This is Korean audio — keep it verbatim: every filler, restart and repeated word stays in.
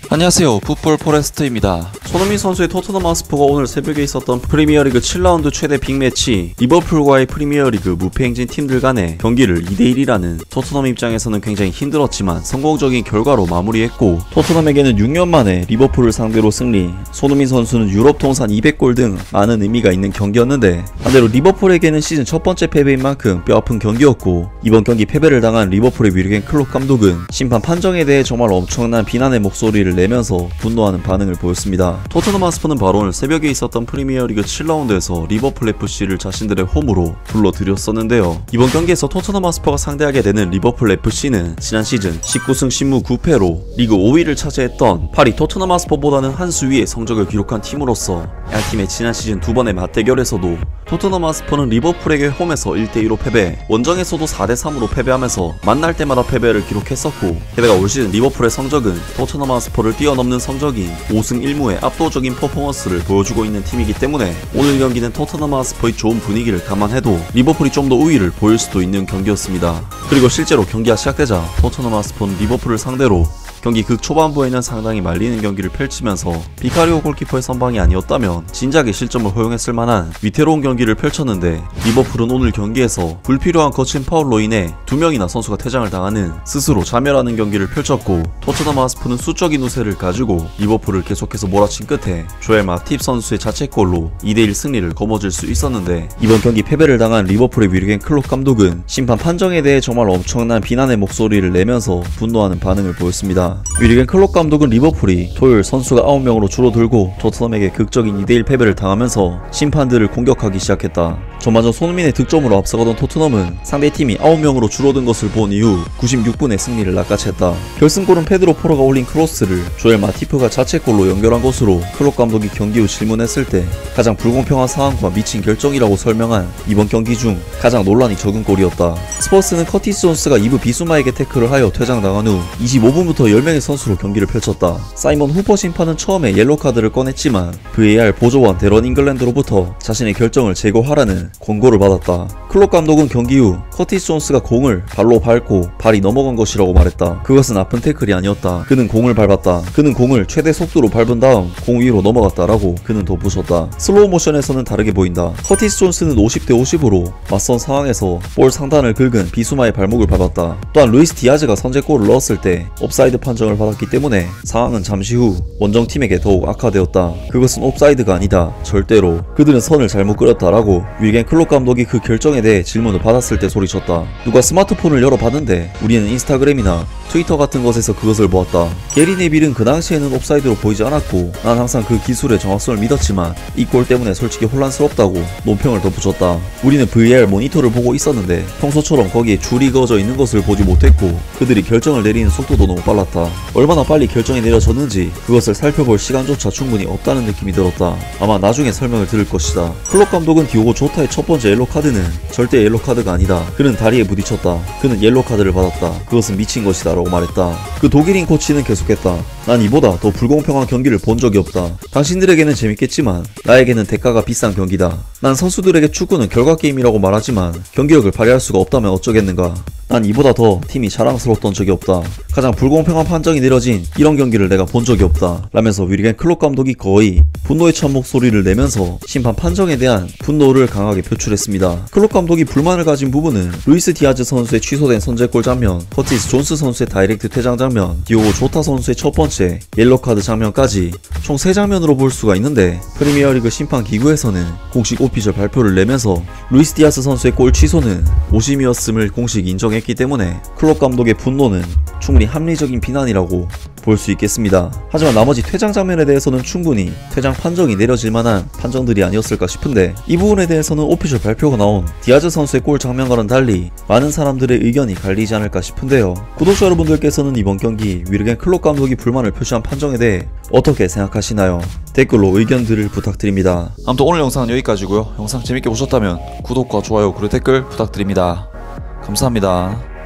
안녕하세요, 풋볼 포레스트입니다. 손흥민 선수의 토트넘 하스퍼가 오늘 새벽에 있었던 프리미어리그 칠 라운드 최대 빅매치 리버풀과의 프리미어리그 무패행진 팀들 간의 경기를 이 대 일이라는 토트넘 입장에서는 굉장히 힘들었지만 성공적인 결과로 마무리했고, 토트넘에게는 육 년 만에 리버풀을 상대로 승리, 손흥민 선수는 유럽 통산 이백 골 등 많은 의미가 있는 경기였는데, 반대로 리버풀에게는 시즌 첫 번째 패배인 만큼 뼈아픈 경기였고, 이번 경기 패배를 당한 리버풀의 뮤르겐 클롭 감독은 심판 판정에 대해 정말 엄청난 비난의 목소리를 내면서 분노하는 반응을 보였습니다. 토트넘 하스퍼는 바로 오늘 새벽에 있었던 프리미어리그 칠 라운드에서 리버풀 에프씨를 자신들의 홈으로 불러들였었는데요. 이번 경기에서 토트넘 하스퍼가 상대하게 되는 리버풀 에프씨는 지난 시즌 십구 승 십무 구 패로 리그 오 위를 차지했던 파리 토트넘 하스퍼보다는 한 수 위의 성적을 기록한 팀으로서 양팀의 지난 시즌 두 번의 맞대결에서도 토트넘 하스퍼는 리버풀에게 홈에서 일 대 이로 패배, 원정에서도 사 대 삼으로 패배하면서 만날 때마다 패배를 기록했었고, 게다가 올 시즌 리버풀의 성적은 토트넘 하스퍼를 뛰어넘는 성적인 오 승 일 무의 압도적인 퍼포먼스를 보여주고 있는 팀이기 때문에 오늘 경기는 토트넘 하스퍼의 좋은 분위기를 감안해도 리버풀이 좀 더 우위를 보일 수도 있는 경기였습니다. 그리고 실제로 경기가 시작되자 토트넘 하스퍼는 리버풀을 상대로 경기 극 초반부에는 상당히 말리는 경기를 펼치면서 비카리오 골키퍼의 선방이 아니었다면 진작에 실점을 허용했을 만한 위태로운 경기를 펼쳤는데, 리버풀은 오늘 경기에서 불필요한 거친 파울로 인해 두 명이나 선수가 퇴장을 당하는 스스로 자멸하는 경기를 펼쳤고, 토트넘 하스퍼는 수적인 우세를 가지고 리버풀을 계속해서 몰아친 끝에 조엘 마팁 선수의 자책골로 이 대 일 승리를 거머쥘 수 있었는데, 이번 경기 패배를 당한 리버풀의 뮤르겐 클롭 감독은 심판 판정에 대해 정말 엄청난 비난의 목소리를 내면서 분노하는 반응을 보였습니다. 뮤르겐 클롭 감독은 리버풀이 토요일 선수가 아홉 명으로 줄어들고 토트넘에게 극적인 이 대 일 패배를 당하면서 심판들을 공격하기 시작했다. 전반전 손흥민의 득점으로 앞서가던 토트넘은 상대팀이 아홉 명으로 줄어든 것을 본 이후 구십육 분에 승리를 낚아챘다. 결승골은 페드로 포로가 올린 크로스를 조엘 마티프가 자책골로 연결한 것으로 클롭 감독이 경기 후 질문했을 때 가장 불공평한 상황과 미친 결정이라고 설명한 이번 경기 중 가장 논란이 적은 골이었다. 스퍼스는 커티스 존스가 이 부 비수마에게 태클을 하여 퇴장당한 후 이십오 분부터 열 명의 선수로 경기를 펼쳤다. 사이먼 후퍼 심판은 처음에 옐로카드를 꺼냈지만 브이에이알 보조원 데런 잉글랜드로부터 자신의 결정을 재고하라는 권고를 받았다. 클롭 감독은 경기 후 커티스 존스가 공을 발로 밟고 발이 넘어간 것이라고 말했다. 그것은 아픈 태클이 아니었다. 그는 공을 밟았다. 그는 공을 최대 속도로 밟은 다음 공 위로 넘어갔다라고 그는 덧붙였다. 슬로우 모션에서는 다르게 보인다. 커티스 존스는 오십 대 오십으로 맞선 상황에서 볼 상단을 긁은 비수마의 발목을 밟았다. 또한 루이스 디아즈가 선제골을 넣었을 때 옵사이드 판정을 받았기 때문에 상황은 잠시 후 원정팀에게 더욱 악화되었다. 그것은 옵사이드가 아니다. 절대로. 그들은 선을 잘못 그렸다라고 뮤르겐 클롭 감독이 그 결정에 대해 질문을 받았을 때 소리쳤다. 누가 스마트폰을 열어봤는데 우리는 인스타그램이나 트위터 같은 것에서 그것을 보았다. 게리 네빌은 그 당시에는 옵사이드로 보이지 않았고 난 항상 그 기술의 정확성을 믿었지만 이 골 때문에 솔직히 혼란스럽다고 논평을 덧붙였다. 우리는 브이에이알 모니터를 보고 있었는데 평소처럼 거기에 줄이 그어져 있는 것을 보지 못했고 그들이 결정을 내리는 속도도 너무 빨랐다. 얼마나 빨리 결정이 내려졌는지 그것을 살펴볼 시간조차 충분히 없다는 느낌이 들었다. 아마 나중에 설명을 들을 것이다. 클롭 감독은 디오고 조타의 첫 번째 옐로 카드는 절대 옐로 카드가 아니다. 그는 다리에 부딪혔다. 그는 옐로 카드를 받았다. 그것은 미친 것이다 라고 말했다. 그 독일인 코치는 계속했다. 난 이보다 더 불공평한 경기를 본 적이 없다. 당신들에게는 재밌겠지만 나에게는 대가가 비싼 경기다. 난 선수들에게 축구는 결과 게임이라고 말하지만 경기력을 발휘할 수가 없다면 어쩌겠는가. 난 이보다 더 팀이 자랑스러웠던 적이 없다. 가장 불공평한 판정이 내려진 이런 경기를 내가 본 적이 없다 라면서 뮤르겐 클롭 감독이 거의 분노에 찬 목소리를 내면서 심판 판정에 대한 분노를 강하게 표출했습니다. 클롭 감독이 불만을 가진 부분은 루이스 디아즈 선수의 취소된 선제골 장면, 커티스 존스 선수의 다이렉트 퇴장 장면, 디오고 조타 선수의 첫 번째 옐로카드 장면까지 총 세 장면으로 볼 수가 있는데, 프리미어리그 심판 기구에서는 공식 오피셜 발표를 내면서 루이스 디아즈 선수의 골 취소는 오심이었음을 공식 인정했기 때문에 클롭 감독의 분노는 충분히 합리적인 비난이라고 볼 수 있겠습니다. 하지만 나머지 퇴장 장면에 대해서는 충분히 퇴장 판정이 내려질 만한 판정들이 아니었을까 싶은데, 이 부분에 대해서는 오피셜 발표가 나온 디아즈 선수의 골 장면과는 달리 많은 사람들의 의견이 갈리지 않을까 싶은데요. 구독자 여러분들께서는 이번 경기 뮤르겐 클롭 감독이 불만을 표시한 판정에 대해 어떻게 생각하시나요? 댓글로 의견들을 부탁드립니다. 아무튼 오늘 영상은 여기까지고요. 영상 재밌게 보셨다면 구독과 좋아요 그리고 댓글 부탁드립니다. 감사합니다.